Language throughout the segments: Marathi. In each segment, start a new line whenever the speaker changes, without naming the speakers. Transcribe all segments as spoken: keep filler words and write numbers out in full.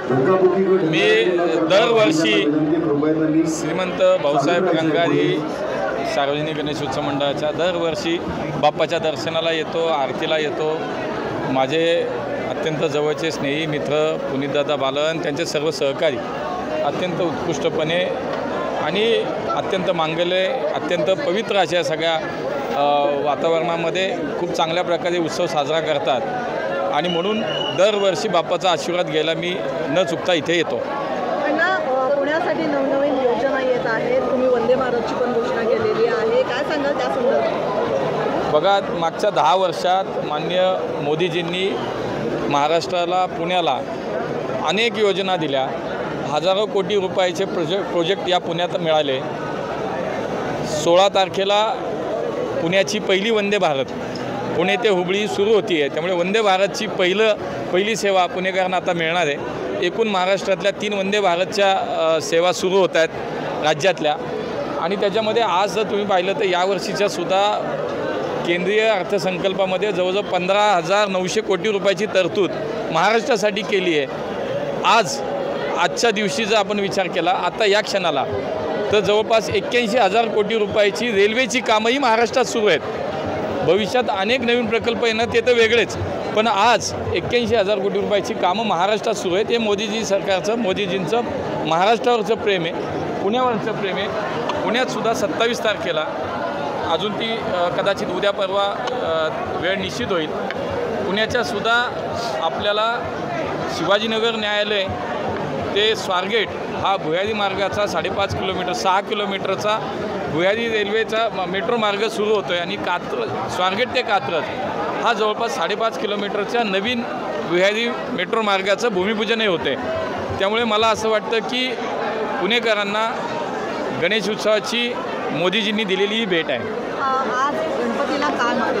मी दरवर्षी श्रीमंत भाऊसाहेब गंगारी सार्वजनिक गणेश उत्सव मंडळाच्या दरवर्षी बाप्पाच्या दर्शनाला येतो, आरतीला येतो। माझे अत्यंत जवळचे स्नेही मित्र पुनीतदादा बालन, त्यांचे सर्व सहकारी अत्यंत उत्कृष्टपणे आणि अत्यंत मांगल्य, अत्यंत पवित्र अशा सगळ्या वातावरणामध्ये खूप चांगल्या प्रकारे उत्सव साजरा करतात आणि म्हणून दरवर्षी बाप्पाचा आशीर्वाद घ्यायला मी न चुकता इथे येतो।
पुण्यासाठी नवनवीन योजना येत आहेत, तुम्ही वंदे भारतची पण घोषणा केलेली आहे, काय सांगाल त्या संदर्भात?
बघा, मागच्या दहा वर्षात माननीय मोदीजींनी महाराष्ट्राला, पुण्याला अनेक योजना दिल्या। हजारो कोटी रुपयाचे प्रोजेक्ट प्रोजेक्ट या पुण्यात मिळाले। सोळा तारखेला पुण्याची पहिली वंदे भारत पुणे ते हुबळी सुरू होती आहे, त्यामुळे वंदे भारतची पहिलं पहिली सेवा पुणेकरांना आता मिळणार आहे। एकूण महाराष्ट्रातल्या तीन वंदे भारतच्या सेवा सुरू होत आहेत राज्यातल्या, आणि त्याच्यामध्ये आज जर तुम्ही पाहिलं तर यावर्षीच्या सुद्धा केंद्रीय अर्थसंकल्पामध्ये जवळजवळ पंधरा हजार नऊशे कोटी रुपयाची तरतूद महाराष्ट्रासाठी केली आहे। आज आजच्या दिवशी जर आपण विचार केला आता या क्षणाला तर जवळपास एक्क्याऐंशी हजार कोटी रुपयाची रेल्वेची कामंही महाराष्ट्रात सुरू आहेत। भविष्यात अनेक नवीन प्रकल्प येणार ते तर वेगळेच, पण आज एक्क्याऐंशी हजार कोटी रुपयाची कामं महाराष्ट्रात सुरू आहेत। हे मोदीजी सरकारचं, मोदीजींचं महाराष्ट्रावरचं प्रेम आहे, पुण्यावरचं प्रेम आहे। पुण्यातसुद्धा सत्तावीस तारखेला अजून ती कदाचित उद्या परवा वेळ निश्चित होईल, पुण्याच्यासुद्धा आपल्याला शिवाजीनगर न्यायालय ते स्वारगेट हा भुयारी मार्गाचा साडेपाच किलोमीटर सहा किलोमीटरचा भुयारी रेल्वेचा मेट्रो मार्ग सुरू होतो आहे, आणि कात्रज स्वारगेट ते कात्रज हा जवळपास साडेपाच किलोमीटरच्या नवीन भुयारी मेट्रो मार्गाचं भूमिपूजनही होते। त्यामुळे मला असं वाटतं की पुणेकरांना गणेश उत्सवाची मोदीजींनी दिलेली ही भेट आहे।
आज गणपतीला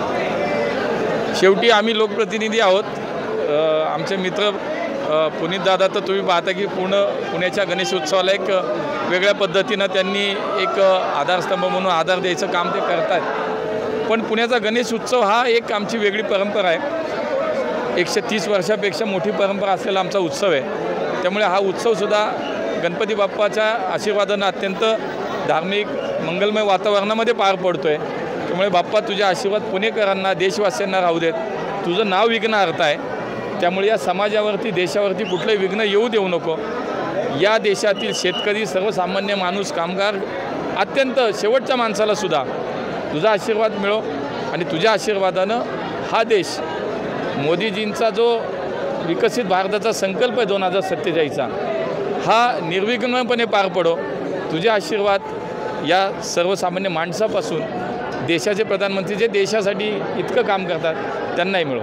काय
शेवटी आम्ही लोकप्रतिनिधी आहोत। आमचे मित्र पुनीतदादा तर तुम्ही पाहता की पूर्ण पुण्याच्या गणेश उत्सवाला एक वेगळ्या पद्धतीनं त्यांनी एक आधारस्तंभ म्हणून आधार द्यायचं काम ते करतात। पण पुण्याचा गणेश उत्सव हा एक आमची वेगळी परंपरा आहे, एकशे तीस वर्षापेक्षा मोठी परंपरा असलेला आमचा उत्सव आहे। त्यामुळे हा उत्सवसुद्धा गणपती बाप्पाच्या आशीर्वादानं अत्यंत धार्मिक मंगलमय वातावरणामध्ये पार पडतो आहे। त्यामुळे बाप्पा तुझ्या आशीर्वाद पुणेकरांना, देशवासियांना राहू देत। तुझं नाव विघ्नहर्ता आहे, त्यामुळे या समाजावरती, देशावरती कुठलंही विघ्न येऊ देऊ नको। या देशातील शेतकरी, सर्वसामान्य माणूस, कामगार, अत्यंत शेवटच्या माणसालासुद्धा तुझा आशीर्वाद मिळो, आणि तुझ्या आशीर्वादानं हा देश मोदीजींचा जो विकसित भारताचा संकल्प आहे दोन हजार सत्तेचाळीसचा हा निर्विघ्नपणे पार पडो। तुझे आशीर्वाद या सर्वसामान्य माणसापासून देशाचे प्रधानमंत्री जे देशासाठी इतकं काम करतात त्यांनाही मिळो।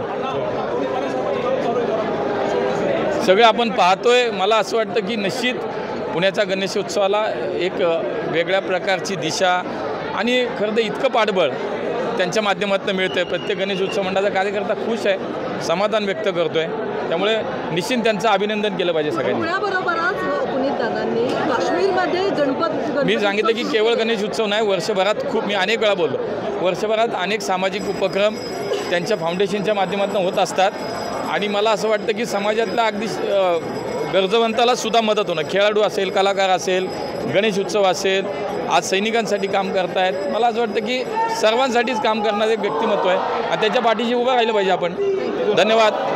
सगळे आपण पाहतोय, मला असं वाटतं की निश्चित पुण्याच्या गणेशोत्सवाला एक वेगळ्या प्रकारची दिशा आणि खरं तर इतकं पाठबळ त्यांच्या माध्यमातून मिळतं आहे। प्रत्येक गणेश उत्सव मंडळाचा कार्यकर्ता खुश आहे, समाधान व्यक्त करतो आहे, त्यामुळे निश्चित त्यांचं अभिनंदन केलं पाहिजे सगळ्यांनी।
पुण्याबरोबरच पुनीतदादांनी काश्मीरमध्ये गणपत
मी सांगितलं की केवळ गणेश उत्सव नाही, वर्षभरात खूप, मी अनेक वेळा बोललो, वर्षभरात अनेक सामाजिक उपक्रम त्यांच्या फाउंडेशनच्या माध्यमातून होत असतात, आणि मला असं वाटतं की समाजातल्या अगदी गरजवंताला सुद्धा मदत होणं, खेळाडू असेल, कलाकार असेल, गणेश उत्सव असेल, आज सैनिकांसाठी काम करतायत, मला असं वाटतं की सर्वांसाठीच काम करणारे व्यक्तिमत्व आहे, आणि त्याच्या पाठीशी उभं राहिलं पाहिजे आपण। धन्यवाद।